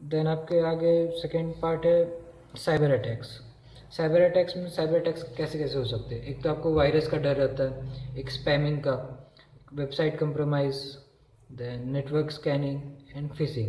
Then आपके आगे second part है साइबर अटैक्स। साइबर अटैक्स में साइबर अटैक्स कैसे कैसे हो सकते हैं। एक तो आपको वायरस का डर रहता है, एक स्पैमिंग का, website compromise, then network scanning and phishing.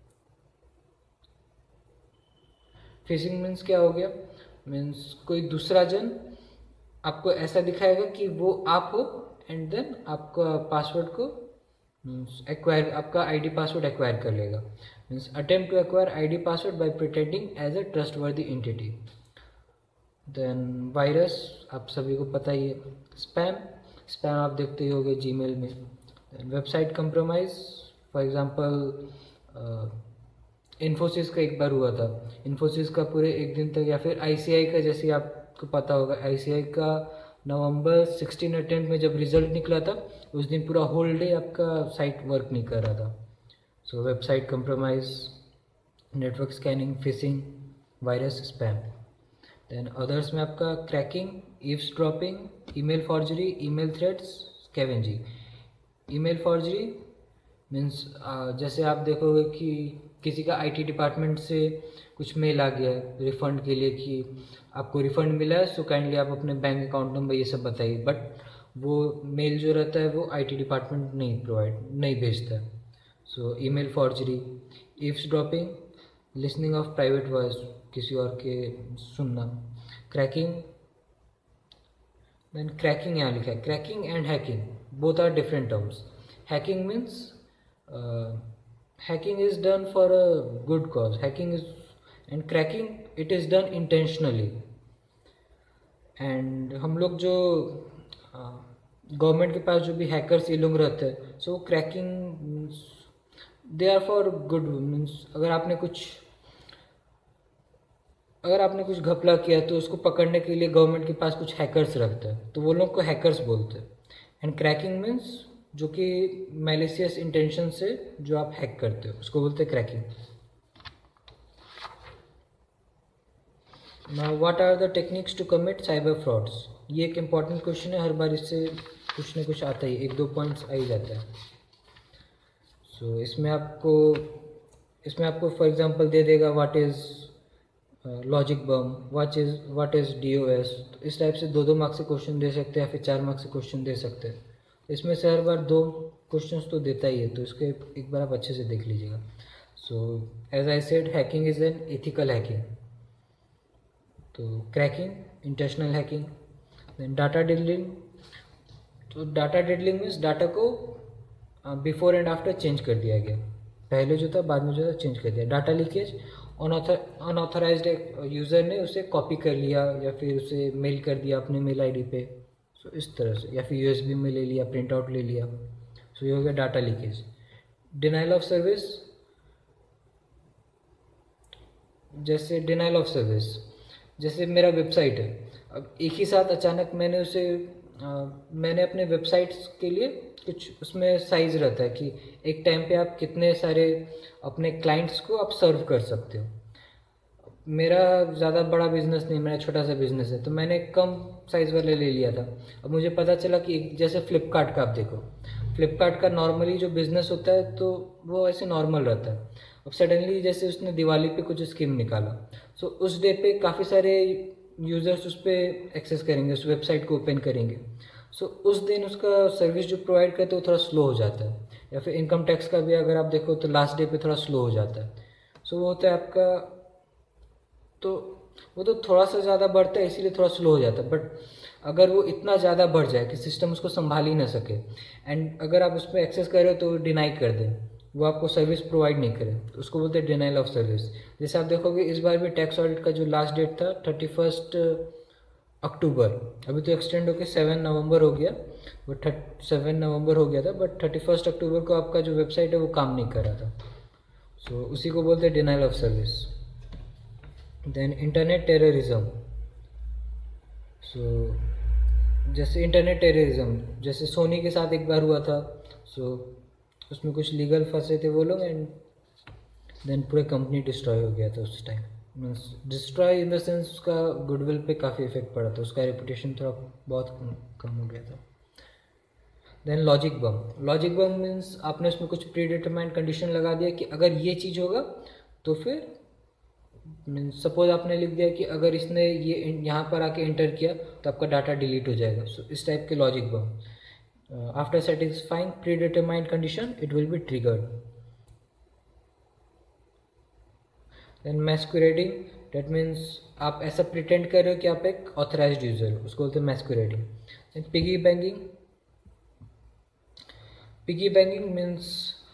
Phishing means क्या हो गया, मीन्स कोई दूसरा जन आपको ऐसा दिखाएगा कि वो आप हो एंड देन आपका पासवर्ड को एक्वायर, आपका आईडी पासवर्ड एक्वायर कर लेगा। Means attempt to acquire ID password by pretending as a trustworthy entity. Then virus आप सभी को पता ही है। स्पैम, स्पैम आप देखते ही होंगे जीमेल में। Website compromise, for example Infosys का एक बार हुआ था। इन्फोसिस का पूरे एक दिन तक, या फिर आईसीआई का, जैसे आपको पता होगा आईसीआई का नवंबर 16 और 10 में जब रिजल्ट निकला था, उस दिन पूरा होल डे आपका साइट वर्क नहीं कर रहा था। So website compromise, network scanning, phishing, virus, spam. Then others में आपका cracking, eavesdropping, email forgery, email threads, scavenging. Email forgery means जैसे आप देखोगे कि किसी का आईटी डिपार्टमेंट से कुछ मेल आ गया है रिफ़ंड के लिए कि आपको रिफ़ंड मिला है, सो काइंडली आप अपने बैंक अकाउंट नंबर ये सब बताइए, बट वो मेल जो रहता है वो आईटी डिपार्टमेंट नहीं भेजता है। So email forgery. Eavesdropping, listening of private voice, किसी और के सुनना। क्रैकिंग, देन क्रैकिंग यहाँ लिखा है, cracking and hacking both are different terms. Hacking means hacking is done for a good cause, hacking is, and cracking it is done intentionally। and हम लोग जो गवर्नमेंट के पास जो भी हैकर्स ये लोग रहते हैं, so cracking they are for good. Means अगर आपने कुछ घपला किया तो उसको पकड़ने के लिए गवर्नमेंट के पास कुछ हैकर्स रखता है, तो वो लोग को हैकर्स बोलते हैं। एंड क्रैकिंग मीन्स जो कि मैलिशियस इंटेंशन से जो आप हैक करते हो उसको बोलते हैं cracking. Now what are the techniques to commit cyber frauds. ये एक इम्पॉर्टेंट क्वेश्चन है, हर बार इससे कुछ न कुछ आता ही, एक दो पॉइंट्स आ ही जाता है। सो इसमें आपको फॉर एग्जांपल दे देगा what is logic bomb, what is DOS. तो इस टाइप से 2-2 मार्क्स से क्वेश्चन दे सकते हैं या फिर 4 मार्क्स से क्वेश्चन दे सकते हैं। इसमें से हर बार 2 क्वेश्चंस तो देता ही है, तो इसके एक बार आप अच्छे से देख लीजिएगा। So as I said, hacking is an ethical hacking. तो cracking, intentional hacking. Then data diddling, तो डाटा डिडलिंग मीन्स डाटा को बिफोर एंड आफ्टर चेंज कर दिया गया, पहले जो था बाद में जो था चेंज कर दिया। डाटा लीकेज, अनऑथराइज्ड यूज़र ने उसे कॉपी कर लिया या फिर उसे मेल कर दिया अपने मेल आईडी पे, सो इस तरह से, या फिर यूएसबी में ले लिया, प्रिंट आउट ले लिया, सो ये हो गया data leakage. Denial of service, जैसे डिनाइल ऑफ सर्विस, जैसे मेरा वेबसाइट है, अब एक ही साथ अचानक मैंने अपने वेबसाइट्स के लिए कुछ उसमें साइज़ रहता है कि एक टाइम पे आप कितने सारे अपने क्लाइंट्स को आप सर्व कर सकते हो। मेरा ज़्यादा बड़ा बिजनेस नहीं, मेरा छोटा सा बिजनेस है, तो मैंने कम साइज़ वाले ले लिया था। अब मुझे पता चला कि जैसे फ्लिपकार्ट का आप देखो, फ्लिपकार्ट का नॉर्मली जो बिज़नेस होता है तो वो ऐसे नॉर्मल रहता है। अब सडनली जैसे उसने दिवाली पे कुछ स्कीम निकाला, सो उस डे पे काफ़ी सारे यूज़र्स उस पर एक्सेस करेंगे, उस वेबसाइट को ओपन करेंगे, सो उस दिन उसका सर्विस जो प्रोवाइड करते हैं वो थोड़ा स्लो हो जाता है। या फिर इनकम टैक्स का भी अगर आप देखो तो लास्ट डे पे थोड़ा स्लो हो जाता है। सो वो होता है आपका, तो वो तो थोड़ा सा ज़्यादा बढ़ता है इसीलिए थोड़ा स्लो हो जाता है। बट अगर वो इतना ज़्यादा बढ़ जाए कि सिस्टम उसको संभाल ही ना सके, एंड अगर आप उस पर एक्सेस कर रहे हो तो वो डिनाई कर दें, वो आपको सर्विस प्रोवाइड नहीं करे, तो उसको बोलते हैं डिनाइल ऑफ सर्विस। जैसे आप देखोगे इस बार भी टैक्स ऑडिट का जो लास्ट डेट था 31 अक्टूबर, अभी तो एक्सटेंड होकर 7 नवंबर हो गया, वो 7 नवंबर हो गया था, बट 31 अक्टूबर को आपका जो वेबसाइट है वो काम नहीं कर रहा था। सो उसी को बोलते हैं denial of service. Then internet terrorism, so जैसे इंटरनेट टेररिज्म जैसे सोनी के साथ एक बार हुआ था, सो उसमें कुछ लीगल फंसे थे वो लोग, एंड देन पूरे कंपनी डिस्ट्रॉय हो गया था उस time. Means destroy in the sense उसका गुडविल पे काफ़ी इफेक्ट पड़ा था, उसका रेपुटेशन थोड़ा बहुत कम हो गया था। Then logic bomb, logic bomb means आपने उसमें कुछ प्री डिटरमाइंड कंडीशन लगा दिया कि अगर ये चीज़ होगा तो फिर मीन्स सपोज आपने लिख दिया कि अगर इसने ये यहाँ पर आके एंटर किया तो आपका डाटा डिलीट हो जाएगा. सो इस टाइप के logic bound. After satisfying predetermined condition it will be triggered. Then masquerading, that means आप ऐसा प्रिटेंड कर रहे हो कि आप एक ऑथराइज्ड यूजर हो, उसको बोलते हैं masquerading. Then piggy banking. Piggy banking means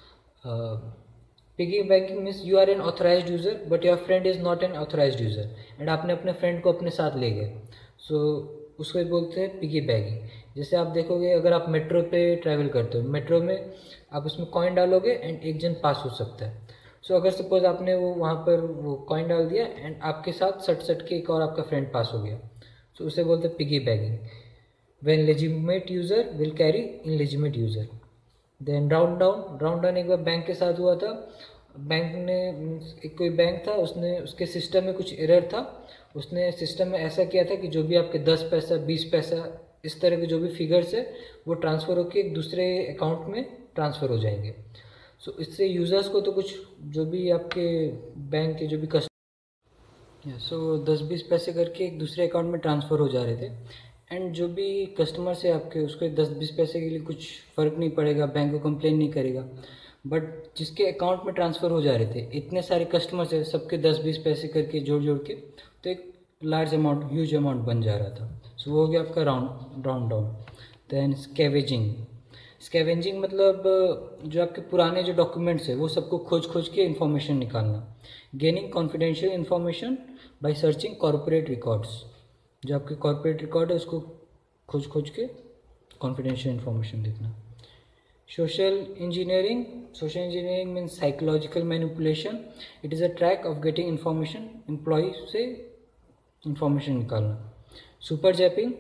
piggy banking means you are an authorised user but your friend is not an authorised user and आपने अपने फ्रेंड को अपने साथ ले गए. सो उसको बोलते हैं पिगी बैंकिंग. जैसे आप देखोगे अगर आप मेट्रो पे ट्रैवल करते हो, मेट्रो में आप उसमें कॉइन डालोगे एंड एक जन पास हो सकता है. सो अगर सपोज आपने वो वहाँ पर वो कॉइन डाल दिया एंड आपके साथ सट सट के एक और आपका फ्रेंड पास हो गया. सो उसे बोलते हैं piggy banking. When legitimate user will carry illegitimate user. Then round down. Round down एक बार बैंक के साथ हुआ था. बैंक ने एक कोई बैंक था, उसने उसके सिस्टम में कुछ एरर था. उसने सिस्टम में ऐसा किया था कि जो भी आपके 10 पैसा 20 पैसा इस तरह के जो भी फिगर्स है वो ट्रांसफ़र होकर एक दूसरे अकाउंट में ट्रांसफ़र हो जाएंगे. सो इससे यूज़र्स को तो कुछ जो भी आपके बैंक के जो भी कस्टमर सो 10-20 पैसे करके एक दूसरे अकाउंट में ट्रांसफ़र हो जा रहे थे. एंड जो भी कस्टमर से आपके उसको 10-20 पैसे के लिए कुछ फ़र्क नहीं पड़ेगा, बैंक को कंप्लेन नहीं करेगा. बट जिसके अकाउंट में ट्रांसफ़र हो जा रहे थे, इतने सारे कस्टमर्स है, सबके 10-20 पैसे करके जोड़ जोड़ के तो एक लार्ज अमाउंट, ह्यूज अमाउंट बन जा रहा था. सो वो हो गया आपका round down. Then scavenging. Scavenging मतलब जो आपके पुराने जो डॉक्यूमेंट्स है वो सबको खोज खोज के इन्फॉर्मेशन निकालना. Gaining confidential information by searching corporate records. जो आपके कॉर्पोरेट रिकॉर्ड है उसको खोज खोज के कॉन्फिडेंशियल इन्फॉर्मेशन देखना. Social engineering. Social engineering means psychological manipulation. It is a track of getting information. Employ से इन्फॉर्मेशन निकालना. Super zapping.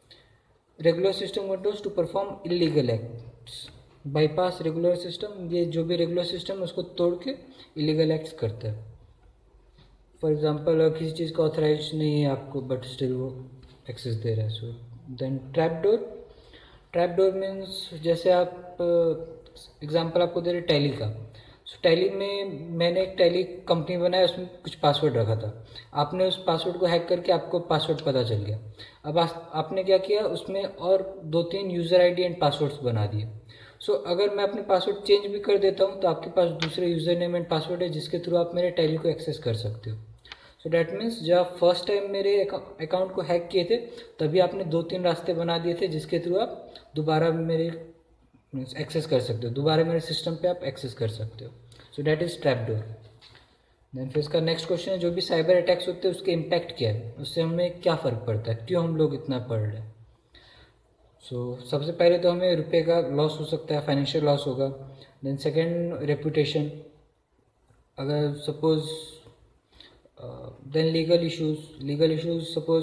Regular system controls to perform illegal acts. Bypass regular system. ये जो भी रेगुलर सिस्टम है उसको तोड़ के इलीगल एक्ट्स करता है. फॉर एग्जांपल किसी चीज़ का ऑथराइज नहीं है आपको बट स्टिल वो एक्सेस दे रहा है. So then trap door. Trap door means जैसे आप एग्जांपल आपको दे रहे टैली का. सो टैली में मैंने एक टैली कंपनी बनाया, उसमें कुछ पासवर्ड रखा था. आपने उस पासवर्ड को हैक करके आपको पासवर्ड पता चल गया. अब आपने क्या किया, उसमें और 2-3 यूज़र आईडी एंड पासवर्ड्स बना दिए. सो अगर मैं अपने पासवर्ड चेंज भी कर देता हूँ तो आपके पास दूसरे यूज़र नेम एंड पासवर्ड है जिसके थ्रू आप मेरे टैली को एक्सेस कर सकते हो. सो डैट मीन्स जब आप फर्स्ट टाइम मेरे अकाउंट को हैक किए थे तभी आपने 2-3 रास्ते बना दिए थे जिसके थ्रू आप दोबारा मेरे एक्सेस कर सकते हो, दोबारा मेरे सिस्टम पे आप एक्सेस कर सकते हो. So that is trap door. Then फिर इसका नेक्स्ट क्वेश्चन है जो भी साइबर अटैक्स होते हैं उसके इम्पैक्ट क्या है, उससे हमें क्या फ़र्क पड़ता है, क्यों हम लोग इतना पढ़ रहे हैं. सो सबसे पहले तो हमें रुपये का लॉस हो सकता है, फाइनेंशियल लॉस होगा. Then second reputation. अगर suppose then legal issues. Suppose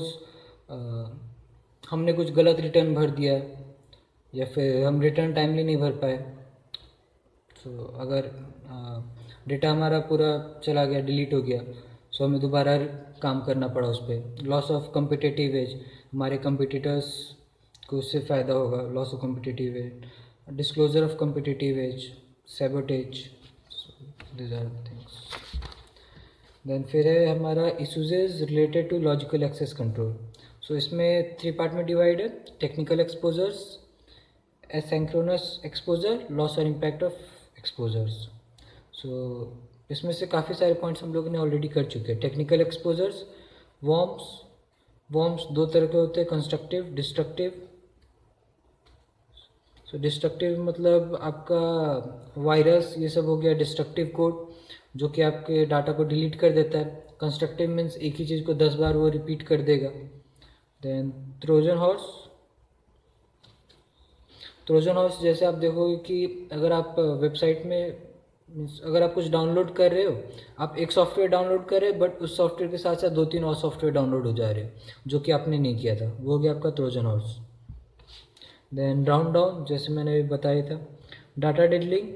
हमने कुछ गलत रिटर्न भर दिया या फिर हम रिटर्न टाइमली नहीं भर पाए. सो अगर डेटा हमारा पूरा चला गया, डिलीट हो गया, सो हमें दोबारा काम करना पड़ा उस पर. Loss of competitive edge. हमारे कम्पिटिटर्स को उससे फ़ायदा होगा. Loss of competitive edge. Disclosure of competitive edge. Sabotage. This are things. Then फिर है हमारा issues related to logical access control. So इसमें 3 पार्ट में डिवाइड है. Technical exposures, asynchronous exposure, loss और इम्पैक्ट ऑफ एक्सपोजर्स. सो इसमें से काफ़ी सारे पॉइंट्स हम लोगों ने ऑलरेडी कर चुके हैं. Technical exposures. वॉर्म्स 2 तरह के होते हैं, कंस्ट्रक्टिव, डिस्ट्रक्टिव. सो डिस्ट्रक्टिव मतलब आपका वायरस ये सब हो गया. डिस्ट्रक्टिव कोड जो कि आपके डाटा को डिलीट कर देता है. कंस्ट्रक्टिव मीन्स एक ही चीज़ को 10 बार वो रिपीट कर देगा. देन ट्रोजन हॉर्स जैसे आप देखोगे कि अगर आप वेबसाइट में अगर आप कुछ डाउनलोड कर रहे हो, आप एक सॉफ्टवेयर डाउनलोड कर रहे हो बट उस सॉफ्टवेयर के साथ साथ 2-3 और सॉफ्टवेयर डाउनलोड हो जा रहे हो जो कि आपने नहीं किया था, वो हो गया आपका Trojan horse. Then round down जैसे मैंने अभी बताया था. Data diddling.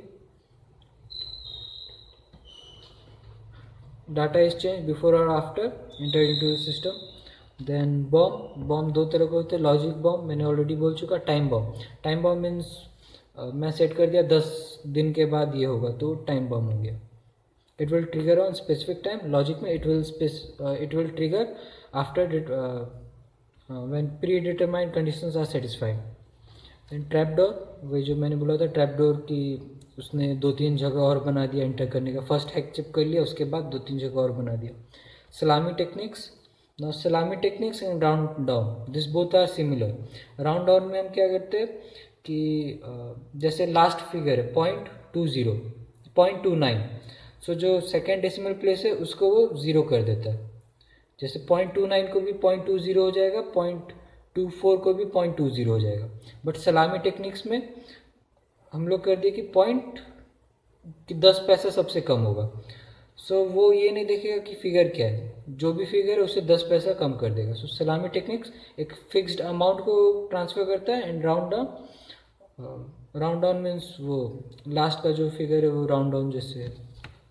Data is change before और after enter into the system. Then bomb 2 तरह के होते हैं. लॉजिक बॉम्ब मैंने ऑलरेडी बोल चुका. टाइम बॉम्ब मीन्स मैं सेट कर दिया 10 दिन के बाद ये होगा तो टाइम बॉम्ब हो गया. It will trigger on specific time, logic में it will trigger after when predetermined conditions are satisfied. And trap door, वही जो मैंने बोला था ट्रैप डोर की, उसने 2-3 जगह और बना दिया एंटर करने का, फर्स्ट हैक चिप कर लिया, उसके बाद 2-3 जगह और बना दिया। Salami techniques, now salami techniques and round down, this both are similar. Round down में हम क्या करते हैं कि जैसे लास्ट फिगर है 0.20 0.29, सो जो सेकेंड डेसिमल प्लेस है उसको वो 0 कर देता है। जैसे 0.29 को भी 0.20 हो जाएगा, 0.24 को भी 0.20 हो जाएगा। बट सलामी टेक्निक्स में हम लोग कर दिए कि पॉइंट कि 10 पैसा सबसे कम होगा। सो वो ये नहीं देखेगा कि फिगर क्या है, जो भी फिगर है उससे 10 पैसा कम कर देगा। सो सलामी टेक्निक्स एक फिक्स्ड अमाउंट को ट्रांसफर करता है। एंड राउंड डाउन मीन्स वो लास्ट का जो फिगर है वो राउंड डाउन जैसे है।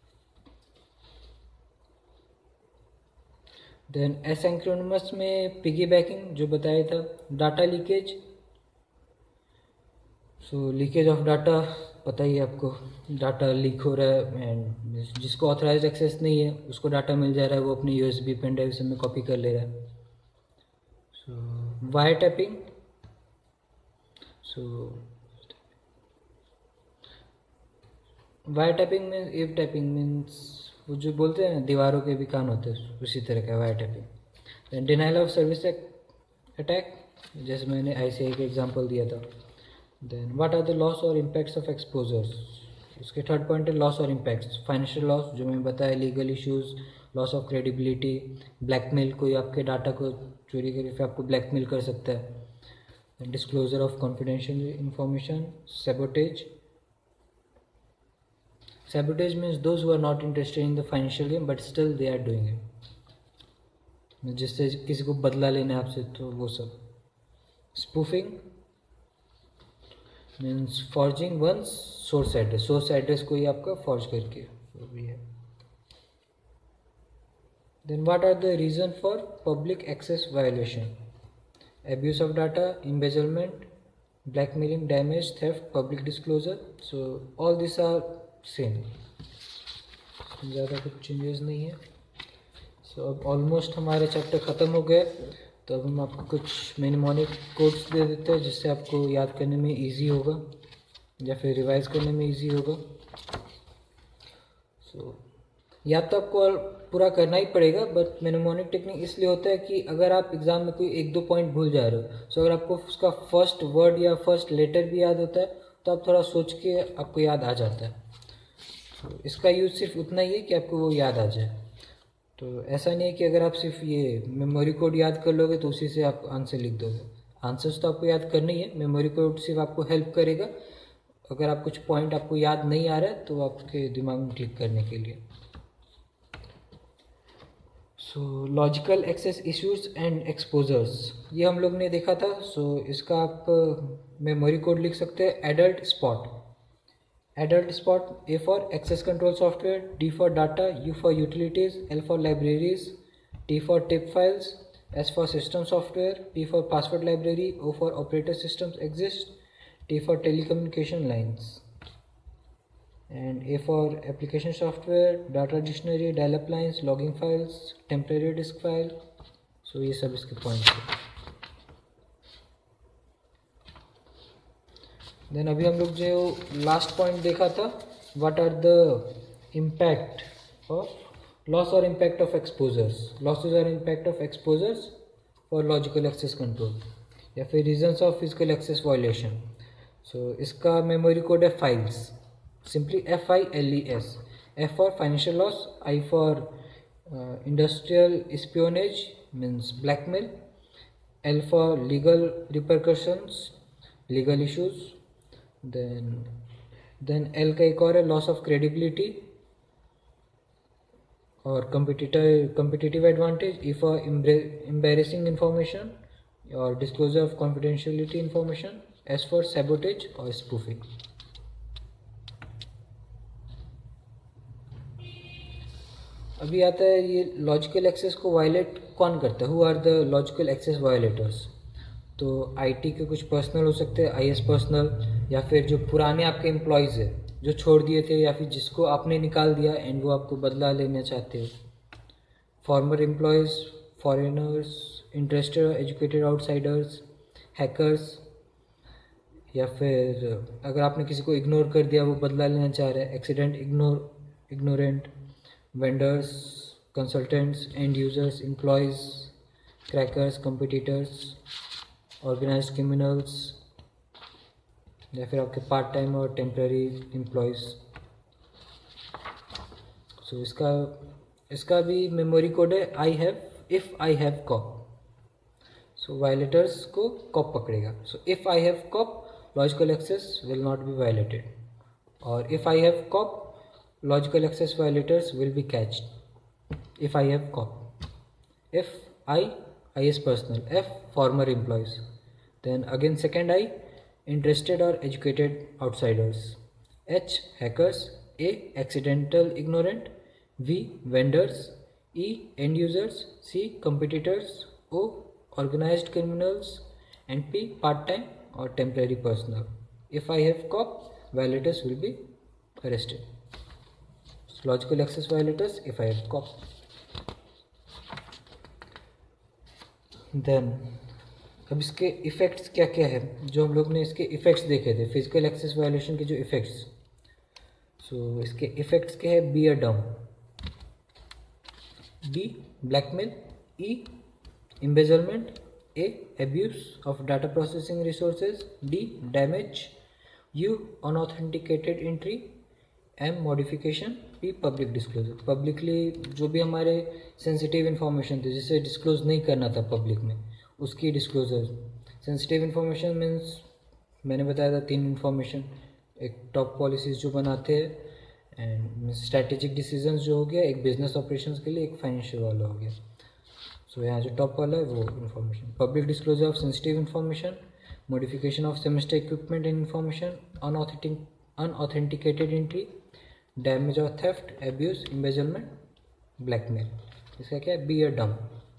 देन एसिंक्रोनस में पिगी बैकिंग जो बताया था, data leakage. So leakage of data पता ही है आपको, डाटा लीक हो रहा है एंड जिसको ऑथराइज एक्सेस नहीं है उसको डाटा मिल जा रहा है, वो अपने यूएसबी पेन ड्राइव से में कॉपी कर ले रहा है। So wire tapping, so wire tapping में इफ टैपिंग मीन्स वो जो बोलते हैं दीवारों के भी कान होते हैं, उसी तरह का wire tapping. Denial of service attack, जैसे मैंने ICA का एग्जांपल दिया था। Then what are the loss और इम्पैक्ट्स ऑफ एक्सपोजर्स, उसके थर्ड पॉइंट है लॉस और इम्पैक्ट्स। फाइनेंशियल लॉस जो मैंने बताया, legal issues, loss of credibility, blackmail, कोई आपके डाटा को चोरी करके फिर आपको ब्लैकमेल कर सकता है। Disclosure of confidential information, sabotage. Sabotage means those who are not interested in the financial game but still they are doing it, जिससे किसी को बदला लेना है आपसे, तो वो सब। Spoofing means forging one's source address कोई आपका forge करके, वो भी है। Then what are the reason for public access violation? Abuse of data, embezzlement, blackmailing, damage, theft, public disclosure. So all these are same, ज़्यादा कुछ चेंजेस नहीं है। सो अब ऑलमोस्ट हमारे चैप्टर ख़त्म हो गए, तो अब हम आपको कुछ मेनेमोनिक कोड्स दे देते हैं जिससे आपको याद करने में इजी होगा या फिर रिवाइज करने में इजी होगा। सो याद तो आपको पूरा करना ही पड़ेगा, बट मेनेमोनिक टेक्निक इसलिए होता है कि अगर आप एग्ज़ाम में कोई 1-2 पॉइंट भूल जा रहे हो, सो अगर आपको उसका फर्स्ट वर्ड या फर्स्ट लेटर भी याद होता है तो आप थोड़ा सोच के आपको याद आ जाता है। तो इसका यूज़ सिर्फ उतना ही है कि आपको वो याद आ जाए। तो ऐसा नहीं है कि अगर आप सिर्फ ये मेमोरी कोड याद कर लोगे तो उसी से आप आंसर लिख दोगे। आंसर्स तो आपको याद करना ही है, मेमोरी कोड सिर्फ आपको हेल्प करेगा अगर आप कुछ पॉइंट आपको याद नहीं आ रहा है तो आपके दिमाग में क्लिक करने के लिए। So logical access issues and exposures, ये हम लोग ने देखा था। सो इसका आप मेमोरी कोड लिख सकते हैं, adult spot. Adult spot, A for access control software, D for data, U for utilities, L for libraries, T for tip files, S for system software, P for password library, O for operator systems exist, T for telecommunication lines, and A for application software, data dictionary, dial-up lines, logging files, temporary disk file. So ये सब इसके points हैं। Then अभी हम लोग जो last point देखा था, what are the impact of loss और इम्पैक्ट ऑफ एक्सपोजर्स, लॉसेज और impact of exposures for logical access control, या फिर reasons of physical access violation. So इसका मेमोरी कोड है files, simply FILES। F for financial loss, I for industrial espionage means blackmail, L for legal repercussions, legal issues. Then L का एक और है loss of credibility और competitive advantage, E for embarrassing information और disclosure of confidentiality information, S for sabotage और spoofing। अभी आता है ये लॉजिकल एक्सेस को वायलेट कौन करता है, who are the logical access violators. तो IT के कुछ पर्सनल हो सकते हैं, IS पर्सनल, या फिर जो पुराने आपके एम्प्लॉयज़ है जो छोड़ दिए थे या फिर जिसको आपने निकाल दिया एंड वो आपको बदला लेना चाहते हो। Former employees, foreigners, interested educated outsiders, hackers, या फिर अगर आपने किसी को इग्नोर कर दिया वो बदला लेना चाह रहा है, accident ignorant, vendors, consultants, and users, employees, crackers, competitors, organised criminals, या फिर आपके पार्ट टाइम और टेम्पररी एम्प्लॉयज़। सो इसका भी मेमोरी कोड है if I have cop. So violators को कॉप पकड़ेगा। So if I have cop, logical access will not be violated, और if I have cop, logical access violators will be caught. If I have cop, if I is personal, F former employees, then again second I interested or educated outsiders, H hackers, A accidental ignorant, V vendors, E end users, C competitors, O organized criminals, and P part time or temporary personnel. If I have cop, violators will be arrested. So, logical access violators if I have cop. Then अब इसके effects क्या क्या है, जो हम लोग ने इसके इफ़ेक्ट्स देखे थे फिजिकल एक्सेस वायलेशन के जो इफ़ेक्ट्स। सो इसके इफ़ेक्ट्स क्या है, be a dump, B blackmail, E embezzlement, A abuse of data processing resources, D damage, U unauthenticated entry, M modification, P public disclosure. Publicly जो भी हमारे सेंसिटिव इन्फॉर्मेशन थे जिसे डिस्क्लोज नहीं करना था पब्लिक में, उसकी डिस्क्लोजर। सेंसिटिव इन्फॉर्मेशन मीन्स मैंने बताया था 3 इन्फॉर्मेशन, एक टॉप पॉलिसीज़ जो बनाते हैं एंड स्ट्रैटेजिक डिसीजंस जो हो गया, एक बिजनेस ऑपरेशंस के लिए, एक फाइनेंशियल वाला हो गया। सो यहाँ जो टॉप वाला है वो information, public disclosure of sensitive information, modification of semester equipment and information, unauthenticated entry, damage और थेफ्ट, एब्यूज, एम्बेजलमेंट, ब्लैकमेल। इसका क्या है, बी अ डम।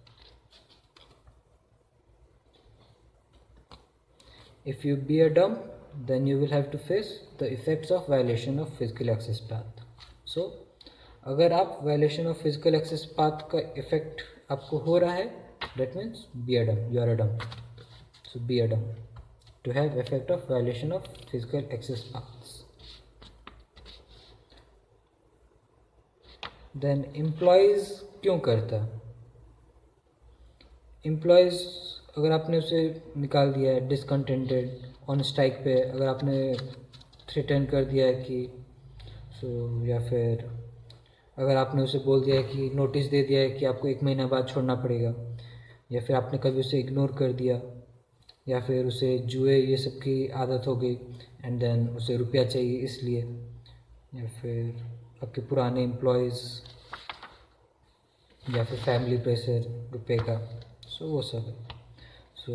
इफ यू बी अ डम then you will have to face the effects of violation of physical access path. So अगर आप violation of physical access path का effect आपको हो रहा है, that means be a dumb, you are a dumb. So be a dumb to have effect of violation of physical access paths. Then employees क्यों करता है, employees अगर आपने उसे निकाल दिया है डिसकंटेंटेड ऑन स्ट्राइक पे, अगर आपने थ्रेटन कर दिया है कि या फिर अगर आपने उसे बोल दिया है कि नोटिस दे दिया है कि आपको 1 महीना बाद छोड़ना पड़ेगा, या फिर आपने कभी उसे इग्नोर कर दिया, या फिर उसे जुए ये सब की आदत हो गई एंड देन उसे रुपया चाहिए इसलिए, या फिर आपके पुराने एम्प्लॉयज़, या फिर फैमिली प्रेशर रुपये का, सो वो सब है। So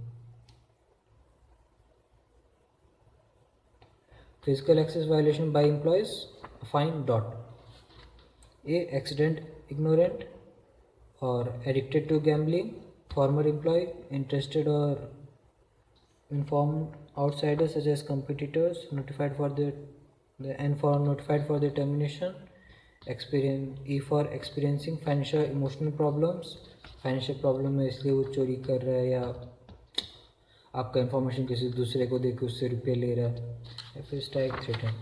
physical access violation by employees, fine dot. A accident ignorant or addicted to gambling, former employee, interested or informed outsiders such as competitors, notified for their termination, E for experiencing financial emotional problems, financial problem है इसलिए वो चोरी कर रहा है या आपका information किसी दूसरे को देके उससे रुपये ले रहा है, या फिर स्ट्राइक थ्रेटन।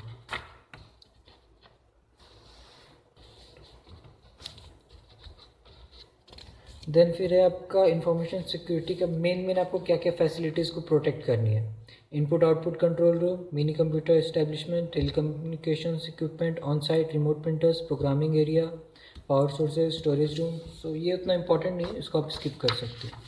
देन फिर है आपका इंफॉर्मेशन सिक्योरिटी का मेन आपको क्या क्या फैसिलिटीज़ को प्रोटेक्ट करनी है, input output control room, mini computer establishment, telecommunications equipment, on site remote printers, programming area, power sources, storage room. So ये उतना इंपॉर्टेंट नहीं है, इसको आप स्किप कर सकते हैं।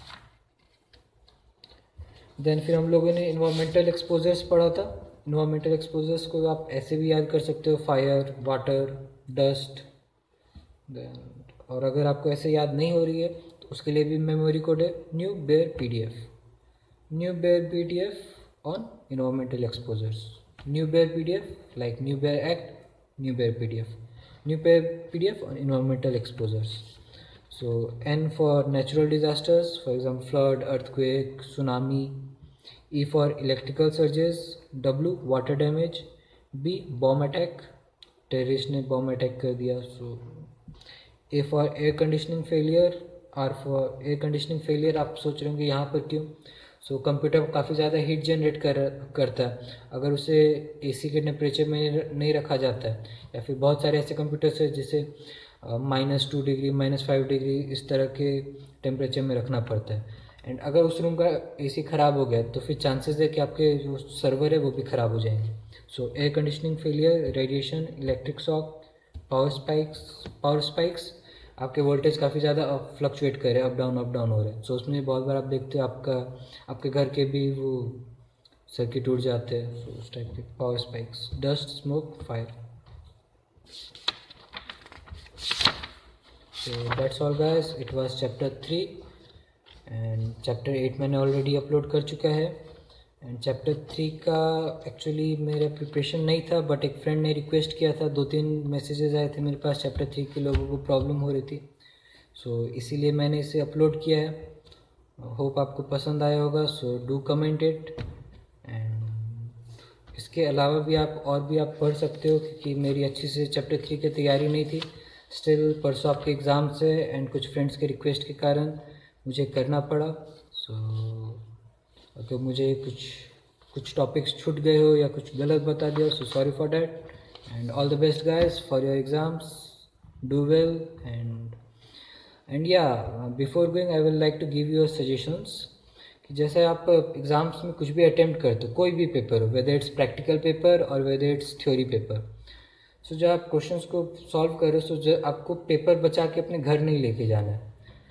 देन फिर हम लोगों ने इन्वायरमेंटल एक्सपोजर्स पढ़ा था। इन्वायरमेंटल एक्सपोजर्स को आप ऐसे भी याद कर सकते हो, फायर, वाटर, डस्ट। देन और अगर आपको ऐसे याद नहीं हो रही है तो उसके लिए भी मेमोरी कोड है new bear PDF, new bear PDF on environmental exposures, new bear PDF like new bear act, new bear PDF, new PDF on environmental exposures. So N for natural disasters, for example flood, earthquake, tsunami. E for electrical surges, W water damage, B bomb attack, terrorist ने bomb attack कर दिया। So A for air conditioning failure, R for air conditioning failure. आप सोच रहे होंगे यहाँ पर क्यों? सो कंप्यूटर काफ़ी ज़्यादा हीट जनरेट करता है अगर उसे एसी के टेम्परेचर में नहीं रखा जाता है, या फिर बहुत सारे ऐसे कंप्यूटर्स हैं जिसे -2 डिग्री -5 डिग्री इस तरह के टेम्परेचर में रखना पड़ता है। एंड अगर उस रूम का एसी ख़राब हो गया तो फिर चांसेस है कि आपके जो सर्वर है वो भी ख़राब हो जाएंगे। So air conditioning failure, radiation, electric shock, power spikes, आपके वोल्टेज काफ़ी ज़्यादा फ्लक्चुएट कर रहे हैं, अप डाउन हो रहे हैं। सो उसमें बहुत बार आप देखते हो आपके घर के भी वो सर्किट उड़ जाते हैं। सो उस टाइप के power spikes, dust, smoke, fire. So that's all guys, it was chapter 3 and chapter 8 मैंने ऑलरेडी अपलोड कर चुका है। एंड चैप्टर 3 का एक्चुअली मेरा प्रिपरेशन नहीं था, बट एक फ्रेंड ने रिक्वेस्ट किया था, 2-3 मैसेजेस आए थे मेरे पास चैप्टर 3 के लोगों को प्रॉब्लम हो रही थी। सो इसीलिए मैंने इसे अपलोड किया है। होप आपको पसंद आया होगा। So do comment it. And इसके अलावा भी आप पढ़ सकते हो, क्योंकि मेरी अच्छी से चैप्टर 3 की तैयारी नहीं थी। स्टिल परसों आपके एग्ज़ाम्स है एंड कुछ फ्रेंड्स के रिक्वेस्ट के कारण मुझे करना पड़ा। सो अगर मुझे कुछ टॉपिक्स छूट गए हो या कुछ गलत बता दिया, so sorry for that. And all the best guys for your exams, do well. And yeah before going I will like to give you suggestions कि जैसे आप एग्ज़ाम्स में कुछ भी अटेम्प्ट करते हो, कोई भी पेपर हो, वेदर इट्स प्रैक्टिकल पेपर और whether it's theory paper, so जब आप क्वेश्चंस को सॉल्व करो, सो आपको पेपर बचा के अपने घर नहीं लेके जाना है।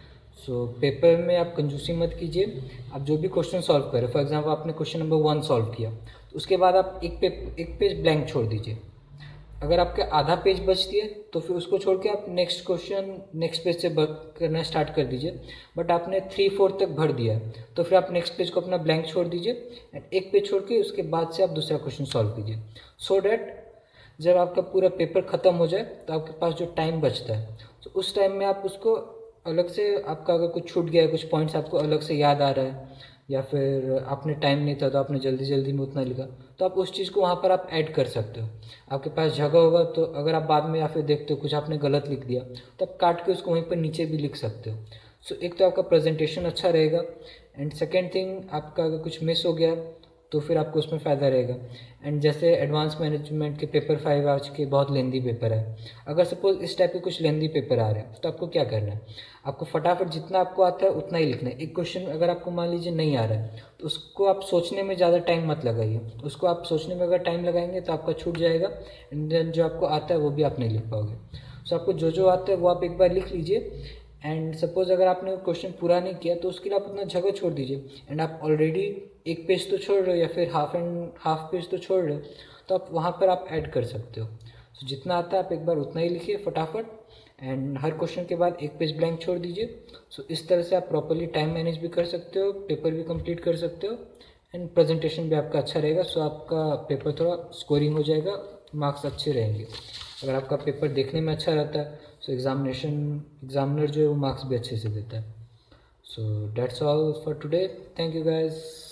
सो पेपर में आप कंजूसी मत कीजिए। आप जो भी क्वेश्चन सॉल्व करें, फॉर एग्जांपल आपने क्वेश्चन नंबर 1 सॉल्व किया, तो उसके बाद आप एक पेज ब्लैंक छोड़ दीजिए। अगर आपके आधा पेज बचती है तो फिर उसको छोड़ के आप नेक्स्ट क्वेश्चन नेक्स्ट पेज से करना स्टार्ट कर दीजिए। बट आपने 3/4 तक भर दिया है तो फिर आप नेक्स्ट पेज को अपना ब्लैंक छोड़ दीजिए एंड एक पेज छोड़ के उसके बाद से आप दूसरा क्वेश्चन सॉल्व कीजिए, सो डैट जब आपका पूरा पेपर ख़त्म हो जाए तो आपके पास जो टाइम बचता है, तो उस टाइम में आप उसको अलग से, आपका अगर कुछ छूट गया है, कुछ पॉइंट्स आपको अलग से याद आ रहा है, या फिर आपने टाइम नहीं था तो आपने जल्दी जल्दी में उतना लिखा, तो आप उस चीज़ को वहाँ पर आप ऐड कर सकते हो। आपके पास जगह होगा तो अगर आप बाद में या फिर देखते हो कुछ आपने गलत लिख दिया, तो आप काट के उसको वहीं पर नीचे भी लिख सकते हो। सो एक तो आपका प्रेजेंटेशन अच्छा रहेगा, एंड सेकेंड थिंग, आपका अगर कुछ मिस हो गया तो फिर आपको उसमें फ़ायदा रहेगा। एंड जैसे एडवांस मैनेजमेंट के पेपर 5 आज के बहुत लेंदी पेपर है, अगर सपोज इस टाइप के कुछ लेंदी पेपर आ रहे हैं तो आपको क्या करना है, आपको फटाफट जितना आपको आता है उतना ही लिखना है। एक क्वेश्चन अगर आपको मान लीजिए नहीं आ रहा है तो उसको आप सोचने में ज़्यादा टाइम मत लगाइए, उसको आप सोचने में अगर टाइम लगाएंगे तो आपका छूट जाएगा, एंड देन जो आपको आता है वो भी आप नहीं लिख पाओगे। सो आपको जो आता है वो आप एक बार लिख लीजिए। एंड सपोज अगर आपने क्वेश्चन पूरा नहीं किया तो उसके लिए आप उतना जगह छोड़ दीजिए, एंड आप ऑलरेडी एक पेज तो छोड़ रहे हो या फिर हाफ पेज तो छोड़ रहे हो, तो आप वहाँ पर आप ऐड कर सकते हो। सो जितना आता है आप एक बार उतना ही लिखिए फटाफट, एंड हर क्वेश्चन के बाद एक पेज ब्लैंक छोड़ दीजिए। सो इस तरह से आप प्रॉपरली टाइम मैनेज भी कर सकते हो, पेपर भी कंप्लीट कर सकते हो, एंड प्रेजेंटेशन भी आपका अच्छा रहेगा। सो आपका पेपर थोड़ा स्कोरिंग हो जाएगा, मार्क्स अच्छे रहेंगे। अगर आपका पेपर देखने में अच्छा रहता है सो एग्जामिनर जो है वो मार्क्स भी अच्छे से देता है। So that's all for today, thank you guys.